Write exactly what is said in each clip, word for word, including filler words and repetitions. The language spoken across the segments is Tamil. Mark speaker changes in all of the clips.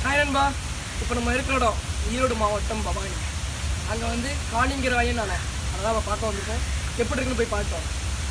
Speaker 1: ஹாய் நண்பா, இப்போ நம்ம இருக்கிற இடம் ஈரோடு மாவட்டம் பவானி. அங்கே வந்து காளிங்கராயன் அணை, அதெல்லாம் நம்ம பார்க்க வந்திருக்கோம். எப்படி இருக்குன்னு போய் பார்த்தோம்.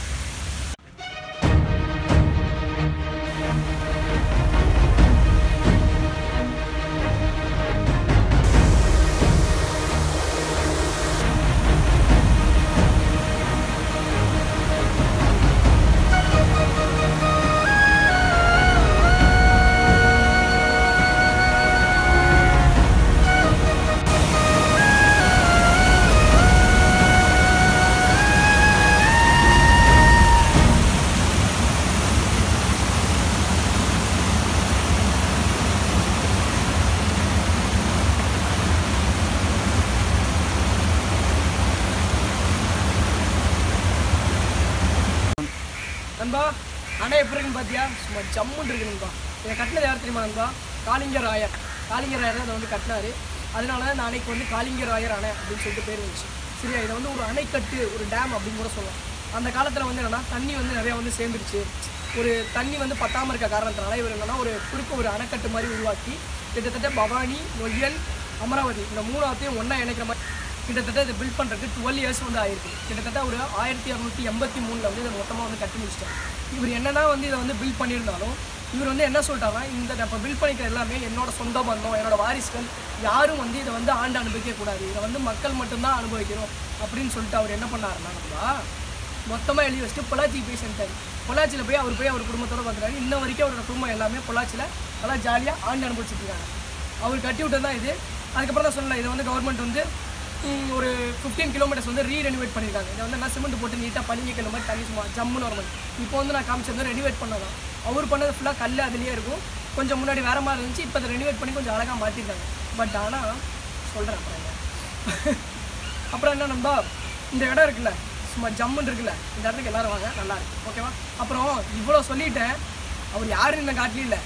Speaker 1: நண்பா, அணை எப்படி இருக்குன்னு பார்த்தியா? சும்மா ஜம்முன்னு இருக்கு நண்பா. இதை கட்டினது யார் தெரியுமா நண்பா? காளிங்கராயர். காளிங்கராயர் அதை வந்து கட்டினாரு. அதனால தான் அணைக்கு வந்து காளிங்கராயர் அணை அப்படின்னு சொல்லிட்டு பேர் வந்துச்சு. சரியா, இதை வந்து ஒரு அணைக்கட்டு, ஒரு டேம் அப்படின்னு கூட சொல்லலாம். அந்த காலத்தில் வந்து என்னென்னா தண்ணி வந்து நிறையா வந்து சேர்ந்துருச்சு. ஒரு தண்ணி வந்து பத்தாமல் இருக்க காரணத்தினால இவர் என்னென்னா ஒரு குறுக்க ஒரு அணைக்கட்டு மாதிரி உருவாக்கி கிட்டத்தட்ட பவானி, நொய்யல், அமராவதி இந்த மூணாவத்தையும் ஒன்றா இணைக்கிற மாதிரி கிட்டத்தட்ட இதை பில்ட் பண்ணுறதுக்கு டுவெல் இயர்ஸ் வந்து ஆயிருக்கு. கிட்டத்தட்ட ஒரு ஆயிரத்தி இரநூத்தி எண்பத்தி மூணில் வந்து இதை மொத்தமாக வந்து கட்டி முடிச்சிட்டாங்க. இவர் என்னன்னா வந்து இதை வந்து பில்ட் பண்ணியிருந்தாலும் இவர் வந்து என்ன சொல்லிட்டாங்கன்னா, இந்த இப்போ பில்ட் பண்ணிக்கிற எல்லாமே என்னோட சொந்த பந்தம், என்னோட வாரிசுகள், யாரும் வந்து இதை வந்து ஆண்டு அனுபவிக்கக்கூடாது, இதை வந்து மக்கள் மட்டும்தான் அனுபவிக்கணும் அப்படின்னு சொல்லிட்டு அவர் என்ன பண்ணாருன்னா, நம்ம மொத்தமாக எழுதி வச்சுட்டு பொள்ளாச்சிக்கு போய் சென்றார். பொள்ளாச்சியில் போய் அவர் போய் அவர் குடும்பத்தோடு பார்க்குறாரு. இன்ன வரைக்கும் அவரோட குடும்பம் எல்லாமே பொள்ளாச்சியில் நல்லா ஜாலியாக ஆண்டு அனுபவிச்சுட்டு இருக்காங்க. அவர் கட்டி விட்டது தான் இது. அதுக்கப்புறம் தான் சொல்லலை, இதை வந்து கவர்மெண்ட் வந்து ஒரு ஃபிஃப்டீன் கிலோமீட்டர்ஸ் வந்து ரீ ரெனிவேட் பண்ணியிருக்காங்க. இதை வந்து நான் சிமெண்ட் போட்டு நீட்டாக பளிங்க கல் மாதிரி தண்ணி சும்மா ஜம்முன்னு வர மாதிரி. இப்போ வந்து நான் காமிச்சது ரெனிவேட் பண்ணதான். அவர் பண்ணது ஃபுல்லாக கல் அதுலேயே இருக்கும். கொஞ்சம் முன்னாடி வேறு மாதிரி இருந்துச்சு. இப்போ அதை ரெனிவேட் பண்ணி கொஞ்சம் அழகாக மாற்றிருக்காங்க. பட் ஆனால் சொல்கிறேன் அப்புறம் அப்புறம் என்ன நண்பா, இந்த இடம் இருக்குல்ல சும்மா ஜம்முன்னு இருக்குல்ல, இந்த இடத்துக்கு எல்லோரும் வாங்க, நல்லாயிருக்கு. ஓகேவா? அப்புறம் இவ்வளோ சொல்லிட்டேன், அவர் யாரும் இந்த காட்டிலும் இல்லை.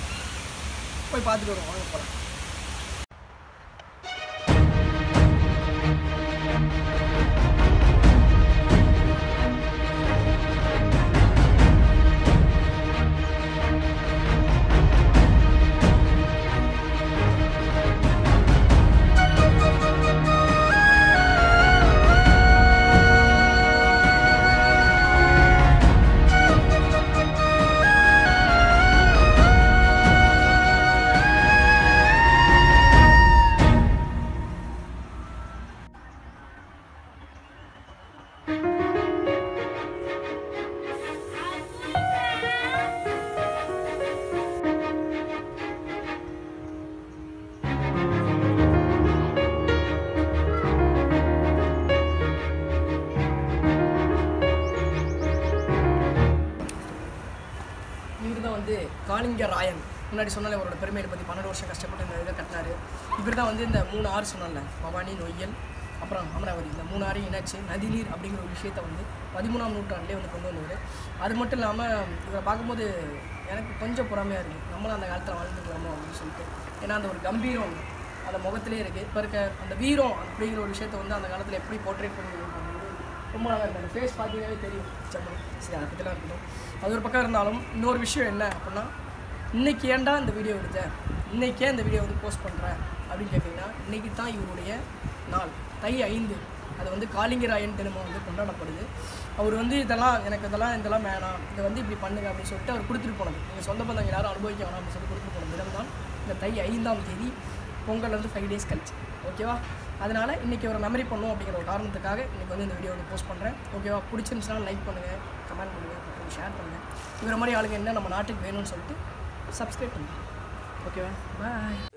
Speaker 1: போய் பார்த்துட்டு வருவோம், வாங்க போகலாம். வந்து காளிங்கராயன் முன்னாடி சொன்னாலே அவரோட பெருமையை பற்றி பன்னெண்டு வருஷம் கஷ்டப்பட்டு இந்த இதை கட்டினார். இவர் தான் வந்து இந்த மூணு ஆறு சொன்னால, பவானி, நொய்யல், அப்புறம் அமராவதி, இந்த மூணு ஆறையும் இணைச்சு நதிநீர் அப்படிங்கிற ஒரு விஷயத்தை வந்து பதிமூணாம் நூற்றாண்டிலே வந்து கொண்டு வந்தவர். அது மட்டும் இல்லாமல் இவரை பார்க்கும்போது எனக்கு கொஞ்சம் பொறாமையாக இருக்குது, நம்மளும் அந்த காலத்தில் வாழ்ந்துக்கலாமோ அப்படின்னு சொல்லிட்டு. ஏன்னா அந்த ஒரு கம்பீரம் அந்த முகத்திலே இருக்குது. இப்போ இருக்க அந்த வீரம் அப்படிங்கிற ஒரு விஷயத்தை வந்து அந்த காலத்தில் எப்படி போர்ட்ரேட் பண்ணி ரொம்ப நல்லா இருக்குது. அந்த ஃபேஸ் பார்த்தீங்கன்னாவே தெரியும். சரி, அதை பற்றிலாம் இருக்கட்டும். அது ஒரு பக்கம் இருந்தாலும் இன்னொரு விஷயம் என்ன அப்படின்னா, இன்றைக்கி ஏன்டா இந்த வீடியோ எடுத்தேன், இன்றைக்கே இந்த வீடியோ வந்து போஸ்ட் பண்ணுறேன் அப்படின்னு கேட்டிங்கன்னா, இன்றைக்கி தான் இவருடைய நாள், தை ஐந்து. அது வந்து காளிங்கராயன் தினமும் வந்து கொண்டாடப்படுது. அவர் வந்து இதெல்லாம் எனக்கு இதெல்லாம் இதெல்லாம் வேணாம், இதை வந்து இப்படி பண்ணுங்க அப்படின்னு சொல்லிட்டு அவர் கொடுத்துட்டு போனது. நீங்கள் சொந்த பந்தங்க யாரும் அனுபவிக்க வேணாம் அப்படின்னு சொல்லி கொடுத்துட்டு போன தினம் தான் இந்த தை ஐந்தாம் தேதி, பொங்கல் வந்து ஃபைவ் டேஸ் கழிச்சு. ஓகேவா? அதனால் இன்றைக்கி ஒரு மெமரி பண்ணும் அப்படிங்கிற ஒரு காரணத்துக்காக இன்றைக்கி வந்து இந்த வீடியோ வந்து போஸ்ட் பண்ணுறேன். ஓகேவா? பிடிச்சிருந்துச்சுன்னா லைக் பண்ணுங்கள், கமெண்ட் பண்ணுங்கள், அப்புறம் ஷேர் பண்ணுங்கள். இவர மாதிரி ஆளுங்க என்ன நம்ம நாட்டுக்கு வேணும்னு சொல்லிட்டு சப்ஸ்கிரைப் பண்ணுங்கள். ஓகேவா? பாய்.